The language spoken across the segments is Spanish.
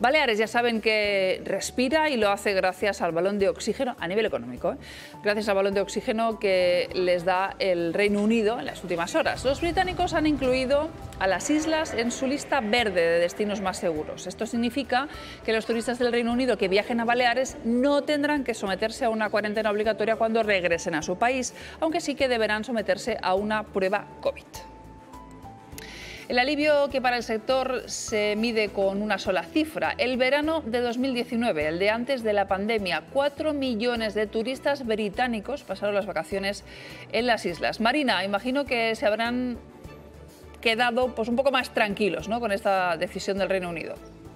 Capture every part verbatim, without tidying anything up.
Baleares ya saben que respira y lo hace gracias al balón de oxígeno a nivel económico, ¿eh? Gracias al balón de oxígeno que les da el Reino Unido en las últimas horas. Los británicos han incluido a las islas en su lista verde de destinos más seguros. Esto significa que los turistas del Reino Unido que viajen a Baleares no tendrán que someterse a una cuarentena obligatoria cuando regresen a su país, aunque sí que deberán someterse a una prueba COVID. El alivio que para el sector se mide con una sola cifra. El verano de dos mil diecinueve, el de antes de la pandemia, cuatro millones de turistas británicos pasaron las vacaciones en las islas. Marina, imagino que se habrán quedado pues, un poco más tranquilos, ¿no?, con esta decisión del Reino Unido.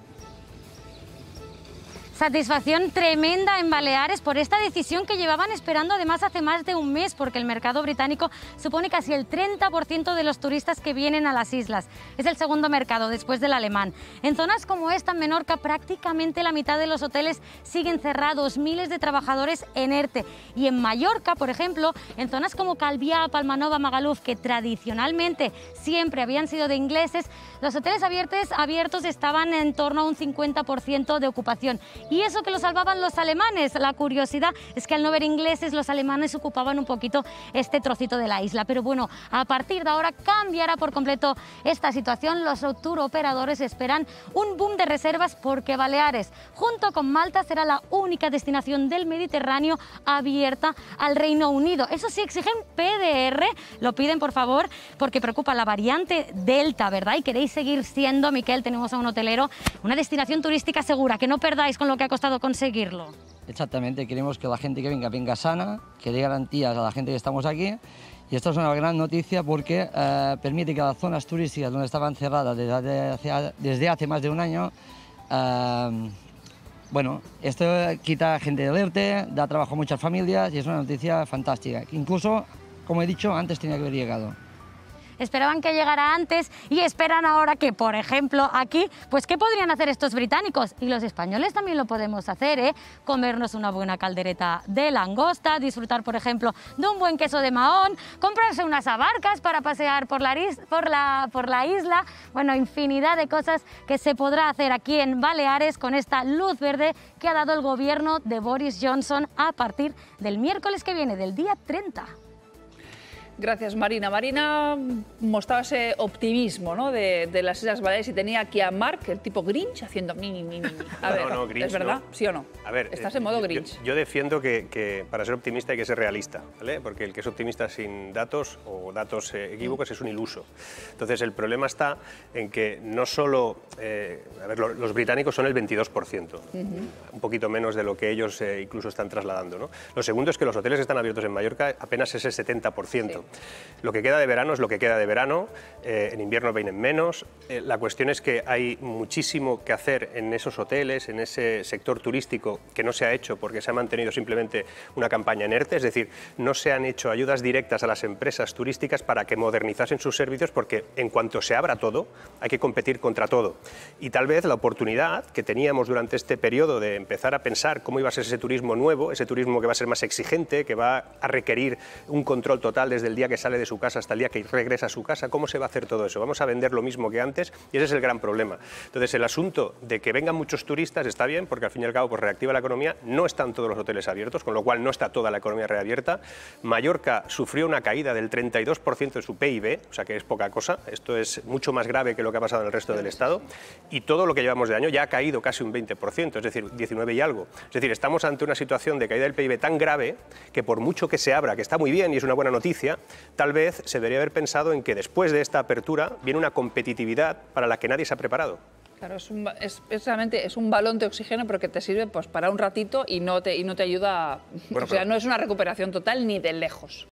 Satisfacción tremenda en Baleares por esta decisión que llevaban esperando además hace más de un mes, porque el mercado británico supone casi el treinta por ciento de los turistas que vienen a las islas. Es el segundo mercado después del alemán. En zonas como esta, en Menorca, prácticamente la mitad de los hoteles siguen cerrados, miles de trabajadores en ERTE. Y en Mallorca, por ejemplo, en zonas como Calviá, Palmanova, Magaluf, que tradicionalmente siempre habían sido de ingleses, los hoteles abiertos, abiertos estaban en torno a un cincuenta por ciento de ocupación. Y eso que lo salvaban los alemanes. La curiosidad es que al no ver ingleses, los alemanes ocupaban un poquito este trocito de la isla. Pero bueno, a partir de ahora cambiará por completo esta situación. Los tour operadores esperan un boom de reservas porque Baleares, junto con Malta, será la única destinación del Mediterráneo abierta al Reino Unido. Eso sí, exigen P D R, lo piden por favor, porque preocupa la variante Delta, ¿verdad? Y queréis seguir siendo, Miquel, tenemos a un hotelero, una destinación turística segura, que no perdáis con lo que ha costado conseguirlo. Exactamente, queremos que la gente que venga, venga sana, que dé garantías a la gente que estamos aquí. Y esto es una gran noticia porque eh, permite que las zonas turísticas donde estaban cerradas desde hace, desde hace más de un año, eh, bueno, esto quita gente del ERTE, da trabajo a muchas familias y es una noticia fantástica. Incluso, como he dicho, antes tenía que haber llegado. Esperaban que llegara antes y esperan ahora que, por ejemplo, aquí, pues ¿qué podrían hacer estos británicos? Y los españoles también lo podemos hacer, ¿eh? Comernos una buena caldereta de langosta, disfrutar, por ejemplo, de un buen queso de Mahón, comprarse unas abarcas para pasear por la, por la, por la isla. Bueno, infinidad de cosas que se podrá hacer aquí en Baleares con esta luz verde que ha dado el gobierno de Boris Johnson a partir del miércoles que viene, del día treinta. Gracias, Marina. Marina mostraba ese optimismo, ¿no?, de, de las Islas Baleares y tenía aquí a Marc, el tipo Grinch, haciendo mi, mi, mi, mi. A ver, no, no, Grinch, ¿es verdad? No. ¿Sí o no? A ver, ¿estás en modo Grinch? Yo, yo defiendo que, que para ser optimista hay que ser realista, ¿vale? Porque el que es optimista sin datos o datos eh, equívocos es un iluso. Entonces, el problema está en que no solo... Eh, a ver, los, los británicos son el veintidós por ciento, uh-huh. un poquito menos de lo que ellos eh, incluso están trasladando, ¿no? Lo segundo es que los hoteles que están abiertos en Mallorca apenas es el setenta por ciento. Sí. Lo que queda de verano es lo que queda de verano, eh, en invierno vienen menos. Eh, la cuestión es que hay muchísimo que hacer en esos hoteles, en ese sector turístico que no se ha hecho porque se ha mantenido simplemente una campaña en ERTE, es decir, no se han hecho ayudas directas a las empresas turísticas para que modernizasen sus servicios porque en cuanto se abra todo hay que competir contra todo. Y tal vez la oportunidad que teníamos durante este periodo de empezar a pensar cómo iba a ser ese turismo nuevo, ese turismo que va a ser más exigente, que va a requerir un control total desde el día que sale de su casa hasta el día que regresa a su casa, ¿cómo se va a hacer todo eso? Vamos a vender lo mismo que antes y ese es el gran problema. Entonces, el asunto de que vengan muchos turistas está bien porque al fin y al cabo pues, reactiva la economía, no están todos los hoteles abiertos, con lo cual no está toda la economía reabierta. Mallorca sufrió una caída del treinta y dos por ciento de su P I B, o sea que es poca cosa, esto es mucho más grave que lo que ha pasado en el resto del Estado y todo lo que llevamos de año ya ha caído casi un veinte por ciento, es decir, diecinueve y algo. Es decir, estamos ante una situación de caída del P I B tan grave que por mucho que se abra, que está muy bien y es una buena noticia, tal vez se debería haber pensado en que después de esta apertura viene una competitividad para la que nadie se ha preparado. Claro, es, un, es, es realmente es un balón de oxígeno, pero que te sirve pues, para un ratito y no te, y no te ayuda, bueno, o sea, pero... no es una recuperación total ni de lejos.